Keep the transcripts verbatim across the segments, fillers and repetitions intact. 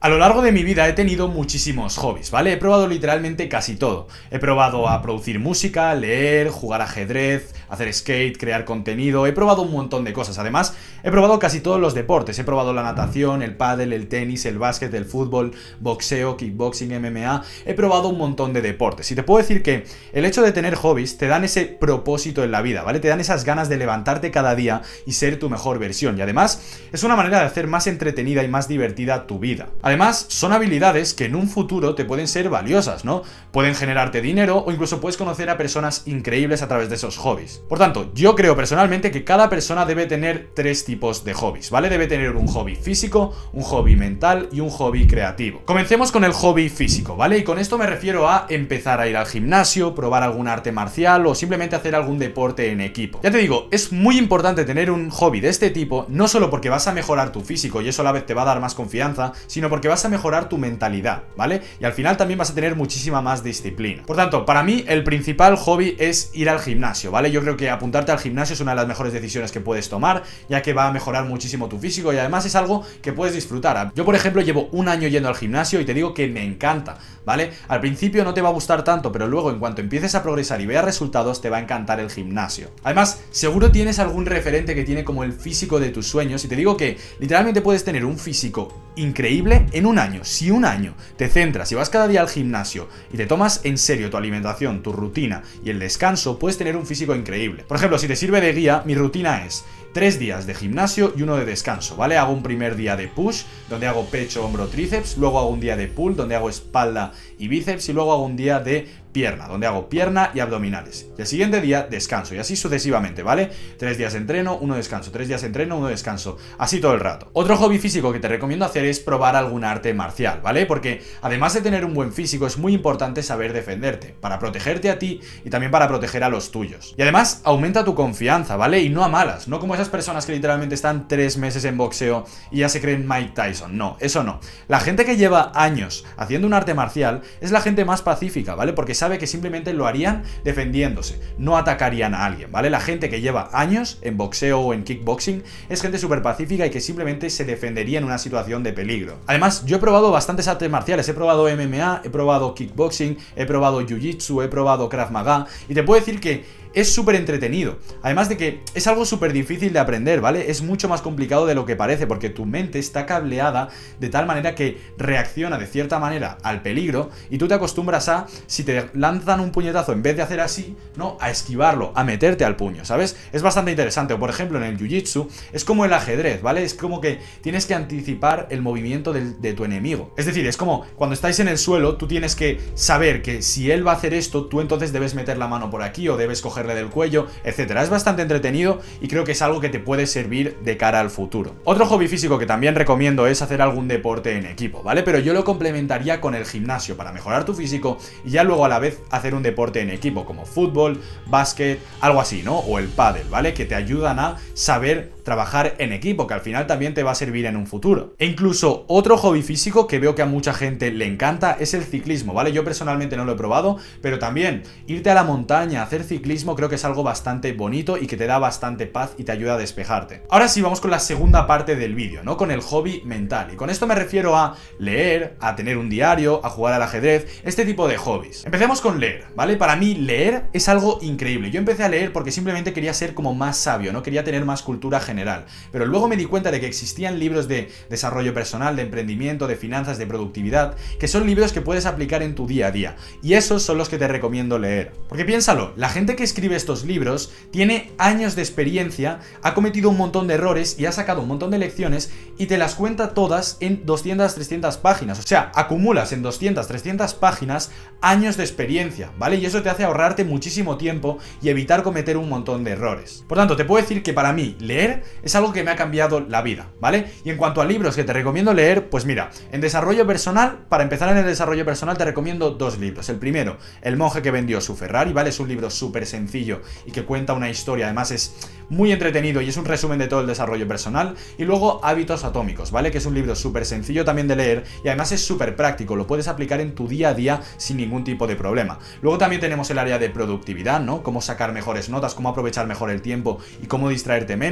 A lo largo de mi vida he tenido muchísimos hobbies, ¿vale? He probado literalmente casi todo. He probado a producir música, leer, jugar ajedrez, hacer skate, crear contenido. He probado un montón de cosas. Además, he probado casi todos los deportes. He probado la natación, el pádel, el tenis, el básquet, el fútbol, boxeo, kickboxing, M M A. He probado un montón de deportes. Y te puedo decir que el hecho de tener hobbies te dan ese propósito en la vida, ¿vale? Te dan esas ganas de levantarte cada día y ser tu mejor versión. Y además, es una manera de hacer más entretenida y más divertida tu vida. Además, son habilidades que en un futuro te pueden ser valiosas, ¿no? Pueden generarte dinero o incluso puedes conocer a personas increíbles a través de esos hobbies. Por tanto, yo creo personalmente que cada persona debe tener tres tipos de hobbies, ¿vale? Debe tener un hobby físico, un hobby mental y un hobby creativo. Comencemos con el hobby físico, ¿vale? Y con esto me refiero a empezar a ir al gimnasio, probar algún arte marcial o simplemente hacer algún deporte en equipo. Ya te digo, es muy importante tener un hobby de este tipo, no solo porque vas a mejorar tu físico y eso a la vez te va a dar más confianza, sino porque vas a mejorar tu mentalidad, ¿vale? Y al final también vas a tener muchísima más disciplina. Por tanto, para mí el principal hobby es ir al gimnasio, ¿vale? Yo creo que apuntarte al gimnasio es una de las mejores decisiones que puedes tomar, ya que va a mejorar muchísimo tu físico y además es algo que puedes disfrutar. Yo, por ejemplo, llevo un año yendo al gimnasio y te digo que me encanta, ¿vale? Al principio no te va a gustar tanto, pero luego en cuanto empieces a progresar y veas resultados, te va a encantar el gimnasio. Además, seguro tienes algún referente que tiene como el físico de tus sueños y te digo que literalmente puedes tener un físico increíble en un año. Si un año te centras y vas cada día al gimnasio y te tomas en serio tu alimentación, tu rutina y el descanso, puedes tener un físico increíble. Por ejemplo, si te sirve de guía, mi rutina es tres días de gimnasio y uno de descanso, ¿vale? Hago un primer día de push, donde hago pecho, hombro, tríceps, luego hago un día de pull, donde hago espalda y bíceps, y luego hago un día de pierna, donde hago pierna y abdominales. Y el siguiente día descanso, y así sucesivamente, ¿vale? Tres días de entreno, uno descanso, tres días de entreno, uno descanso, así todo el rato. Otro hobby físico que te recomiendo hacer es probar algún arte marcial, ¿vale? Porque además de tener un buen físico, es muy importante saber defenderte, para protegerte a ti y también para proteger a los tuyos. Y además aumenta tu confianza, ¿vale? Y no a malas, no como esas personas que literalmente están tres meses en boxeo y ya se creen Mike Tyson. No, eso no. La gente que lleva años haciendo un arte marcial es la gente más pacífica, ¿vale? Porque sabe que simplemente lo harían defendiéndose, no atacarían a alguien, ¿vale? La gente que lleva años en boxeo o en kickboxing es gente súper pacífica y que simplemente se defendería en una situación de peligro. Además, yo he probado bastantes artes marciales, he probado M M A, he probado kickboxing, he probado jiu-jitsu, he probado Krav Maga y te puedo decir que es súper entretenido, además de que es algo súper difícil de aprender, ¿vale? Es mucho más complicado de lo que parece porque tu mente está cableada de tal manera que reacciona de cierta manera al peligro y tú te acostumbras a, si te lanzan un puñetazo, en vez de hacer así, ¿no? A esquivarlo, a meterte al puño, ¿sabes? Es bastante interesante. O por ejemplo en el jiu-jitsu es como el ajedrez, ¿vale? Es como que tienes que anticipar el movimiento de, de tu enemigo. Es decir, es como cuando estáis en el suelo, tú tienes que saber que si él va a hacer esto, tú entonces debes meter la mano por aquí o debes coger del cuello, etcétera. Es bastante entretenido y creo que es algo que te puede servir de cara al futuro. Otro hobby físico que también recomiendo es hacer algún deporte en equipo, ¿vale? Pero yo lo complementaría con el gimnasio para mejorar tu físico y ya luego a la vez hacer un deporte en equipo como fútbol, básquet, algo así, ¿no? O el pádel, ¿vale? Que te ayudan a saber trabajar en equipo, que al final también te va a servir en un futuro. E incluso otro hobby físico que veo que a mucha gente le encanta es el ciclismo, ¿vale? Yo personalmente no lo he probado, pero también irte a la montaña, hacer ciclismo, creo que es algo bastante bonito y que te da bastante paz y te ayuda a despejarte. Ahora sí, vamos con la segunda parte del vídeo, ¿no? Con el hobby mental. Y con esto me refiero a leer, a tener un diario, a jugar al ajedrez, este tipo de hobbies. Empecemos con leer, ¿vale? Para mí leer es algo increíble. Yo empecé a leer porque simplemente quería ser como más sabio, ¿no? Quería tener más cultura general. General. Pero luego me di cuenta de que existían libros de desarrollo personal, de emprendimiento, de finanzas, de productividad, que son libros que puedes aplicar en tu día a día. Y esos son los que te recomiendo leer. Porque piénsalo, la gente que escribe estos libros tiene años de experiencia, ha cometido un montón de errores y ha sacado un montón de lecciones y te las cuenta todas en doscientas, trescientas páginas. O sea, acumulas en doscientas, trescientas páginas años de experiencia, ¿vale? Y eso te hace ahorrarte muchísimo tiempo y evitar cometer un montón de errores. Por tanto, te puedo decir que para mí leer es algo que me ha cambiado la vida, ¿vale? Y en cuanto a libros que te recomiendo leer, pues mira, en desarrollo personal, para empezar en el desarrollo personal te recomiendo dos libros. El primero, El monje que vendió su Ferrari, ¿vale? Es un libro súper sencillo y que cuenta una historia, además es muy entretenido y es un resumen de todo el desarrollo personal. Y luego Hábitos Atómicos, ¿vale? Que es un libro súper sencillo también de leer y además es súper práctico, lo puedes aplicar en tu día a día sin ningún tipo de problema. Luego también tenemos el área de productividad, ¿no? Cómo sacar mejores notas, cómo aprovechar mejor el tiempo y cómo distraerte menos, donde te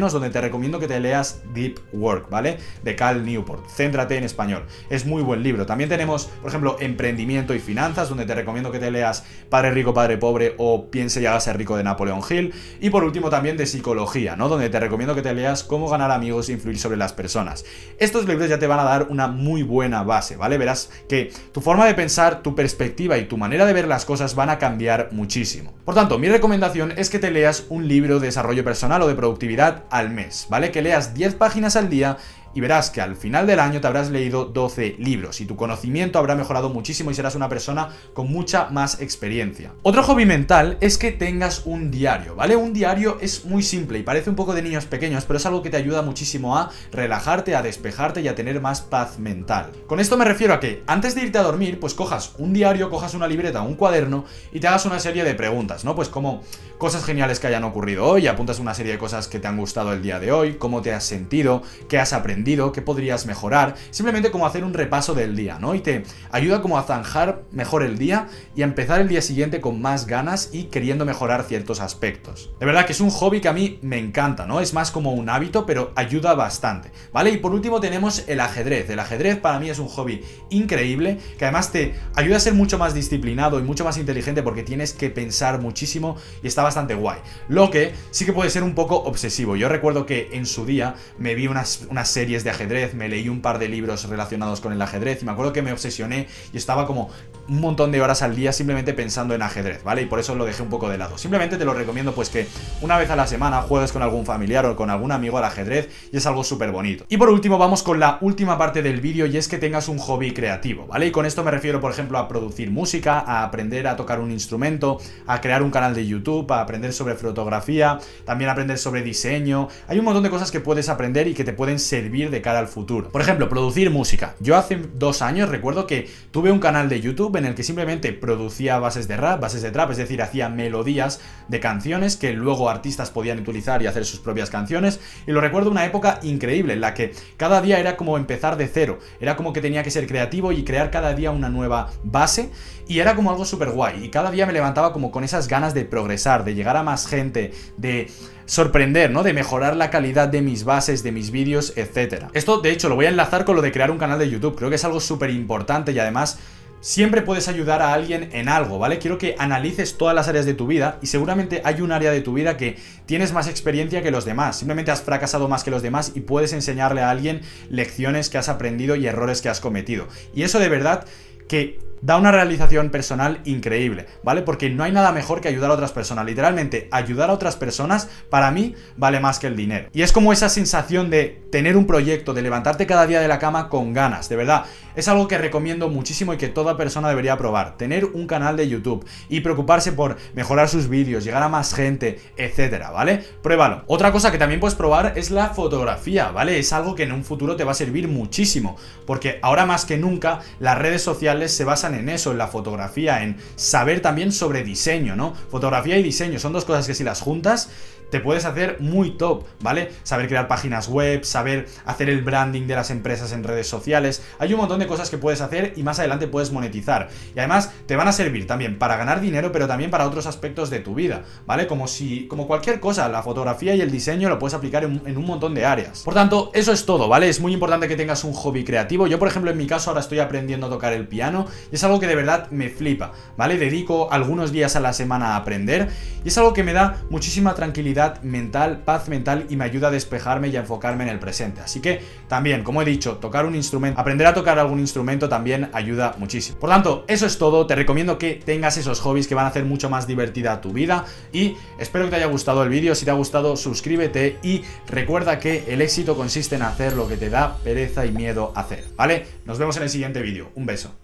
recomiendo que te leas Deep Work, ¿vale? De Cal Newport, Céntrate en español. Es muy buen libro. También tenemos, por ejemplo, Emprendimiento y Finanzas, donde te recomiendo que te leas Padre Rico, Padre Pobre o Piense y hágase rico de Napoleon Hill. Y por último también de Psicología, ¿no? Donde te recomiendo que te leas Cómo ganar amigos e influir sobre las personas. Estos libros ya te van a dar una muy buena base, ¿vale? Verás que tu forma de pensar, tu perspectiva y tu manera de ver las cosas van a cambiar muchísimo. Por tanto, mi recomendación es que te leas un libro de desarrollo personal o de productividad al mes, ¿vale? Que leas diez páginas al día y verás que al final del año te habrás leído doce libros y tu conocimiento habrá mejorado muchísimo y serás una persona con mucha más experiencia. Otro hobby mental es que tengas un diario, ¿vale? Un diario es muy simple y parece un poco de niños pequeños, pero es algo que te ayuda muchísimo a relajarte, a despejarte y a tener más paz mental. Con esto me refiero a que antes de irte a dormir, pues cojas un diario, cojas una libreta o un cuaderno y te hagas una serie de preguntas, ¿no? Pues como cosas geniales que hayan ocurrido hoy, apuntas una serie de cosas que te han gustado el día de hoy, cómo te has sentido, qué has aprendido, qué podrías mejorar, simplemente como hacer un repaso del día, ¿no? Y te ayuda como a zanjar mejor el día y a empezar el día siguiente con más ganas y queriendo mejorar ciertos aspectos. De verdad que es un hobby que a mí me encanta, ¿no? Es más como un hábito, pero ayuda bastante, ¿vale? Y por último tenemos el ajedrez. El ajedrez para mí es un hobby increíble, que además te ayuda a ser mucho más disciplinado y mucho más inteligente porque tienes que pensar muchísimo y está bastante guay. Lo que sí que puede ser un poco obsesivo. Yo recuerdo que en su día me vi unas, unas series de ajedrez, me leí un par de libros relacionados con el ajedrez y me acuerdo que me obsesioné y estaba como un montón de horas al día simplemente pensando en ajedrez, ¿vale? Y por eso lo dejé un poco de lado. Simplemente te lo recomiendo pues que una vez a la semana juegues con algún familiar o con algún amigo al ajedrez y es algo súper bonito. Y por último vamos con la última parte del vídeo y es que tengas un hobby creativo, ¿vale? Y con esto me refiero por ejemplo a producir música, a aprender a tocar un instrumento, a crear un canal de YouTube, a aprender sobre fotografía, también aprender sobre diseño. Hay un montón de cosas que puedes aprender y que te pueden servir de cara al futuro. Por ejemplo, producir música. Yo hace dos años recuerdo que tuve un canal de YouTube en el que simplemente producía bases de rap, bases de trap, es decir, hacía melodías de canciones que luego artistas podían utilizar y hacer sus propias canciones, y lo recuerdo una época increíble en la que cada día era como empezar de cero, era como que tenía que ser creativo y crear cada día una nueva base, y era como algo súper guay, y cada día me levantaba como con esas ganas de progresar, de llegar a más gente, de sorprender, ¿no? De mejorar la calidad de mis bases, de mis vídeos, etcétera. Esto, de hecho, lo voy a enlazar con lo de crear un canal de YouTube. Creo que es algo súper importante y además siempre puedes ayudar a alguien en algo, ¿vale? Quiero que analices todas las áreas de tu vida y seguramente hay un área de tu vida que tienes más experiencia que los demás. Simplemente has fracasado más que los demás y puedes enseñarle a alguien lecciones que has aprendido y errores que has cometido. Y eso de verdad que da una realización personal increíble, ¿vale? Porque no hay nada mejor que ayudar a otras personas. Literalmente, ayudar a otras personas, para mí, vale más que el dinero. Y es como esa sensación de tener un proyecto, de levantarte cada día de la cama con ganas, de verdad. Es algo que recomiendo muchísimo y que toda persona debería probar. Tener un canal de YouTube y preocuparse por mejorar sus vídeos, llegar a más gente, etcétera, ¿vale? Pruébalo. Otra cosa que también puedes probar es la fotografía, ¿vale? Es algo que en un futuro te va a servir muchísimo, porque ahora más que nunca las redes sociales se basan en eso, en la fotografía, en saber también sobre diseño, ¿no? Fotografía y diseño son dos cosas que si las juntas te puedes hacer muy top, ¿vale? Saber crear páginas web, saber hacer el branding de las empresas en redes sociales. Hay un montón de cosas que puedes hacer y más adelante puedes monetizar. Y además te van a servir también para ganar dinero, pero también para otros aspectos de tu vida, ¿vale? Como si, como cualquier cosa, la fotografía y el diseño lo puedes aplicar en, en un montón de áreas. Por tanto, eso es todo, ¿vale? Es muy importante que tengas un hobby creativo. Yo, por ejemplo, en mi caso ahora estoy aprendiendo a tocar el piano y es algo que de verdad me flipa, ¿vale? Dedico algunos días a la semana a aprender y es algo que me da muchísima tranquilidad mental, paz mental y me ayuda a despejarme y a enfocarme en el presente. Así que también, como he dicho, tocar un instrumento, aprender a tocar algún instrumento también ayuda muchísimo. Por tanto, eso es todo. Te recomiendo que tengas esos hobbies que van a hacer mucho más divertida tu vida y espero que te haya gustado el vídeo. Si te ha gustado, suscríbete y recuerda que el éxito consiste en hacer lo que te da pereza y miedo hacer, ¿vale? Nos vemos en el siguiente vídeo. Un beso.